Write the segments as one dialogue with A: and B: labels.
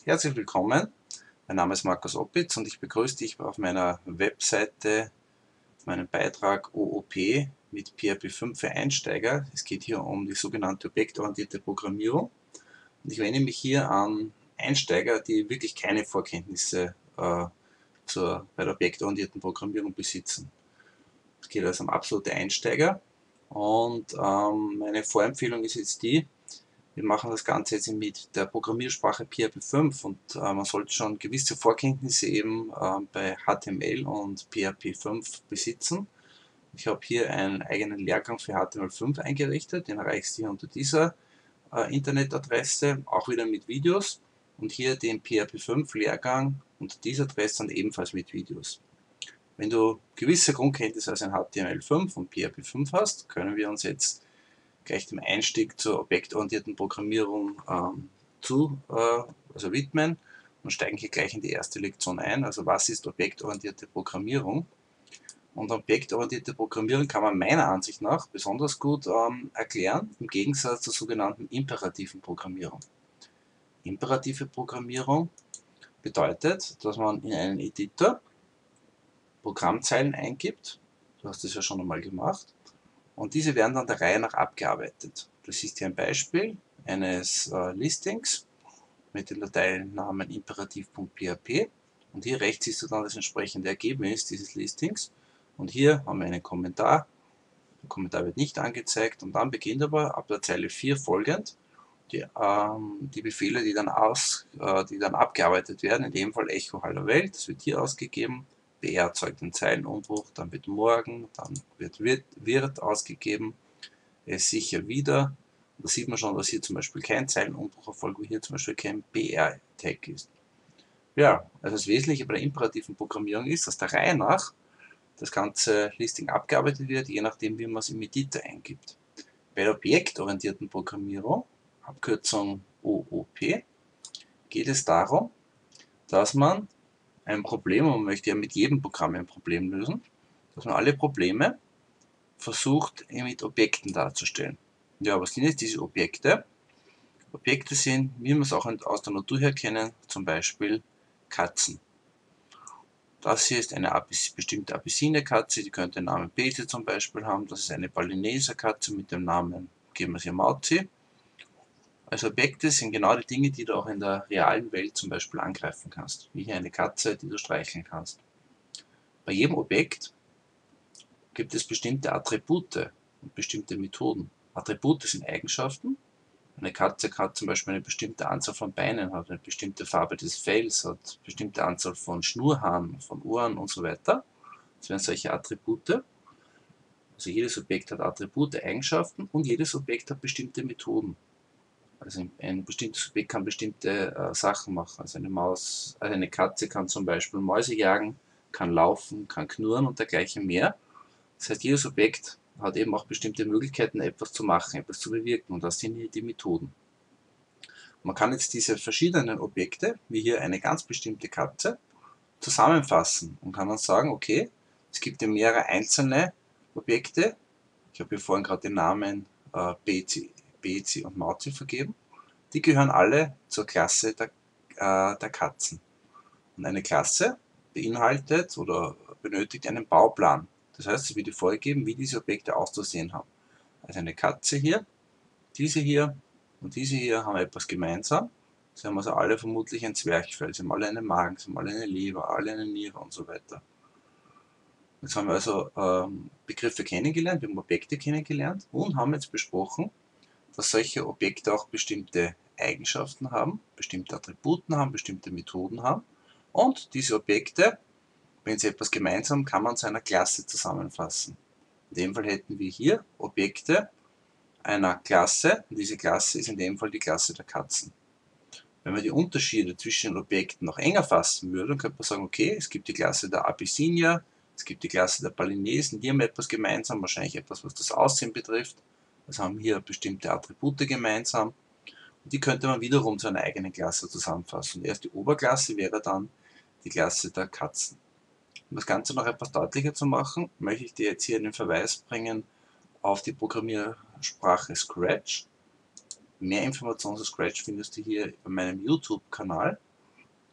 A: Herzlich willkommen, mein Name ist Markus Oppitz und ich begrüße dich auf meiner Webseite, auf meinem Beitrag OOP mit PHP 5 für Einsteiger. Es geht hier um die sogenannte objektorientierte Programmierung und ich wende mich hier an Einsteiger, die wirklich keine Vorkenntnisse bei der objektorientierten Programmierung besitzen. Es geht also um absolute Einsteiger und meine Vorempfehlung ist jetzt die: Wir machen das Ganze jetzt mit der Programmiersprache PHP 5 und man sollte schon gewisse Vorkenntnisse eben bei HTML und PHP 5 besitzen. Ich habe hier einen eigenen Lehrgang für HTML5 eingerichtet, den erreichst du hier unter dieser Internetadresse, auch wieder mit Videos, und hier den PHP 5 Lehrgang unter dieser Adresse und ebenfalls mit Videos. Wenn du gewisse Grundkenntnisse aus HTML5 und PHP 5 hast, können wir uns jetzt gleich dem Einstieg zur objektorientierten Programmierung widmen und steigen hier gleich in die erste Lektion ein. Also was ist objektorientierte Programmierung? Und objektorientierte Programmierung kann man meiner Ansicht nach besonders gut erklären, im Gegensatz zur sogenannten imperativen Programmierung. Imperative Programmierung bedeutet, dass man in einen Editor Programmzeilen eingibt. Du hast das ja schon einmal gemacht. Und diese werden dann der Reihe nach abgearbeitet. Das ist hier ein Beispiel eines Listings mit dem Dateinamen imperativ.php und hier rechts siehst du dann das entsprechende Ergebnis dieses Listings und hier haben wir einen Kommentar. Der Kommentar wird nicht angezeigt und dann beginnt aber ab der Zeile 4 folgend die Befehle, die dann abgearbeitet werden, in dem Fall Echo Hallo Welt, das wird hier ausgegeben. BR erzeugt den Zeilenumbruch, dann wird morgen, dann wird ausgegeben, es sicher wieder. Da sieht man schon, dass hier zum Beispiel kein Zeilenumbruch erfolgt, wo hier zum Beispiel kein BR-Tag ist. Ja, also das Wesentliche bei der imperativen Programmierung ist, dass der Reihe nach das ganze Listing abgearbeitet wird, je nachdem wie man es im Editor eingibt. Bei der objektorientierten Programmierung, Abkürzung OOP, geht es darum, dass man ein Problem, und man möchte ja mit jedem Programm ein Problem lösen, dass man alle Probleme versucht mit Objekten darzustellen. Ja, was sind jetzt diese Objekte? Objekte sind, wie wir es auch aus der Natur her kennen, zum Beispiel Katzen. Das hier ist eine bestimmte Abyssinie-Katze, die könnte den Namen Bese zum Beispiel haben. Das ist eine Balineser-Katze mit dem Namen, geben wir es hier Mauzi. Also Objekte sind genau die Dinge, die du auch in der realen Welt zum Beispiel angreifen kannst. Wie hier eine Katze, die du streicheln kannst. Bei jedem Objekt gibt es bestimmte Attribute und bestimmte Methoden. Attribute sind Eigenschaften. Eine Katze hat zum Beispiel eine bestimmte Anzahl von Beinen, hat eine bestimmte Farbe des Fells, hat eine bestimmte Anzahl von Schnurhaaren, von Ohren und so weiter. Das wären solche Attribute. Also jedes Objekt hat Attribute, Eigenschaften und jedes Objekt hat bestimmte Methoden. Also ein bestimmtes Objekt kann bestimmte Sachen machen. Also eine Katze kann zum Beispiel Mäuse jagen, kann laufen, kann knurren und dergleichen mehr. Das heißt, jedes Objekt hat eben auch bestimmte Möglichkeiten, etwas zu machen, etwas zu bewirken, und das sind hier die Methoden. Man kann jetzt diese verschiedenen Objekte, wie hier eine ganz bestimmte Katze, zusammenfassen und kann dann sagen, okay, es gibt ja mehrere einzelne Objekte. Ich habe hier vorhin gerade den Namen Bezi und Mauzi vergeben. Die gehören alle zur Klasse der Katzen. Und eine Klasse beinhaltet oder benötigt einen Bauplan. Das heißt, es wird dir vorgegeben, wie diese Objekte auszusehen haben. Also eine Katze hier, diese hier und diese hier haben etwas gemeinsam. Sie haben also alle vermutlich ein Zwerchfell, sie haben alle einen Magen, sie haben alle eine Leber, alle eine Niere und so weiter. Jetzt haben wir also Begriffe kennengelernt, wir haben Objekte kennengelernt und haben jetzt besprochen, dass solche Objekte auch bestimmte Eigenschaften haben, bestimmte Attributen haben, bestimmte Methoden haben. Und diese Objekte, wenn sie etwas gemeinsam haben, kann man zu einer Klasse zusammenfassen. In dem Fall hätten wir hier Objekte einer Klasse, und diese Klasse ist in dem Fall die Klasse der Katzen. Wenn man die Unterschiede zwischen den Objekten noch enger fassen würde, dann könnte man sagen, okay, es gibt die Klasse der Abyssinier, es gibt die Klasse der Balinesen, die haben etwas gemeinsam, wahrscheinlich etwas, was das Aussehen betrifft. Also haben hier bestimmte Attribute gemeinsam. Und die könnte man wiederum zu einer eigenen Klasse zusammenfassen. Und erst die Oberklasse wäre dann die Klasse der Katzen. Um das Ganze noch etwas deutlicher zu machen, möchte ich dir jetzt hier einen Verweis bringen auf die Programmiersprache Scratch. Mehr Informationen zu Scratch findest du hier bei meinem YouTube-Kanal.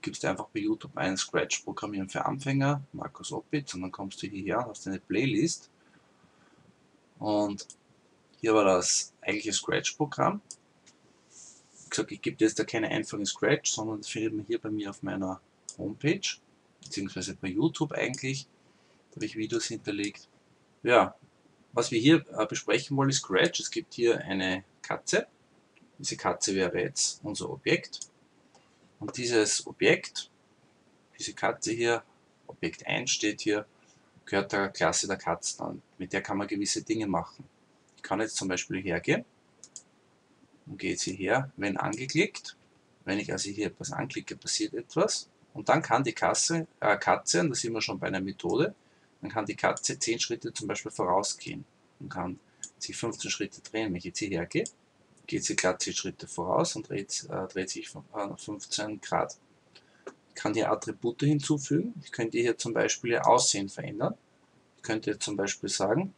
A: gibst einfach bei YouTube ein Scratch Programmieren für Anfänger, Markus Opitz, und dann kommst du hierher und hast eine Playlist. Und hier war das eigentliche Scratch-Programm. Wie gesagt, ich gebe jetzt da keine einfachen Scratch, sondern das findet man hier bei mir auf meiner Homepage, beziehungsweise bei YouTube eigentlich. Da habe ich Videos hinterlegt. Ja, was wir hier besprechen wollen, ist Scratch. Es gibt hier eine Katze. Diese Katze wäre jetzt unser Objekt. Und dieses Objekt, diese Katze hier, Objekt 1 steht hier, gehört der Klasse der Katzen an. Mit der kann man gewisse Dinge machen. Ich kann jetzt zum Beispiel hergehen und gehe jetzt hierher, wenn angeklickt. Wenn ich also hier etwas anklicke, passiert etwas. Und dann kann die Katze, und da sind wir schon bei einer Methode, dann kann die Katze 10 Schritte zum Beispiel vorausgehen und kann sich 15 Schritte drehen. Wenn ich jetzt hierher gehe, geht sie glatt 10 Schritte voraus und dreht sich 15 Grad. Ich kann hier Attribute hinzufügen. Ich könnte hier zum Beispiel ihr Aussehen verändern. Ich könnte zum Beispiel sagen,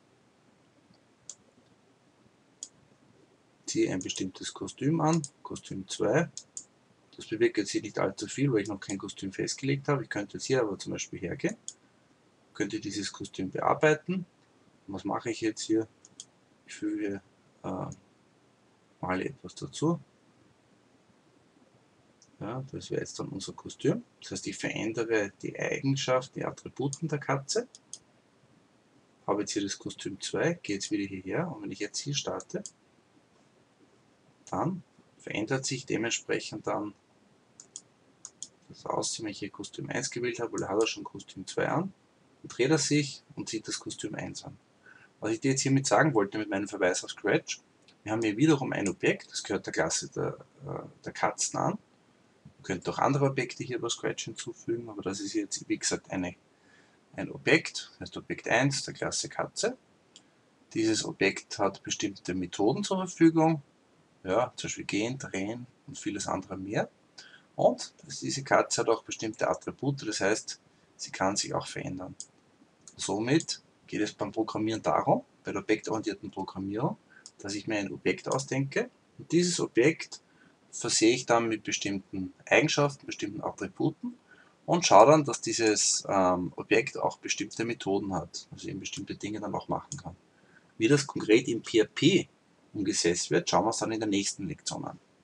A: ziehe ein bestimmtes Kostüm an, Kostüm 2. Das bewirkt jetzt hier nicht allzu viel, weil ich noch kein Kostüm festgelegt habe. Ich könnte jetzt hier aber zum Beispiel hergehen, könnte dieses Kostüm bearbeiten. Und was mache ich jetzt hier? Ich füge male etwas dazu. Ja, das wäre jetzt dann unser Kostüm. Das heißt, ich verändere die Eigenschaft, die Attributen der Katze. Habe jetzt hier das Kostüm 2, gehe jetzt wieder hierher und wenn ich jetzt hier starte, dann verändert sich dementsprechend dann das Aussehen, wenn ich hier Kostüm 1 gewählt habe, weil da hat er schon Kostüm 2 an. Dann dreht er sich und zieht das Kostüm 1 an. Was ich dir jetzt hiermit sagen wollte mit meinem Verweis auf Scratch, wir haben hier wiederum ein Objekt, das gehört der Klasse der Katzen an. Ihr könnt auch andere Objekte hier bei Scratch hinzufügen, aber das ist jetzt, wie gesagt, ein Objekt, das heißt Objekt 1 der Klasse Katze. Dieses Objekt hat bestimmte Methoden zur Verfügung, ja, zum Beispiel gehen, drehen und vieles andere mehr. Und diese Katze hat auch bestimmte Attribute, das heißt, sie kann sich auch verändern. Somit geht es beim Programmieren darum, bei der objektorientierten Programmierung, dass ich mir ein Objekt ausdenke und dieses Objekt versehe ich dann mit bestimmten Eigenschaften, bestimmten Attributen und schaue dann, dass dieses Objekt auch bestimmte Methoden hat, also eben bestimmte Dinge dann auch machen kann. Wie das konkret im PHP umgesetzt wird, schauen wir uns dann in der nächsten Lektion an.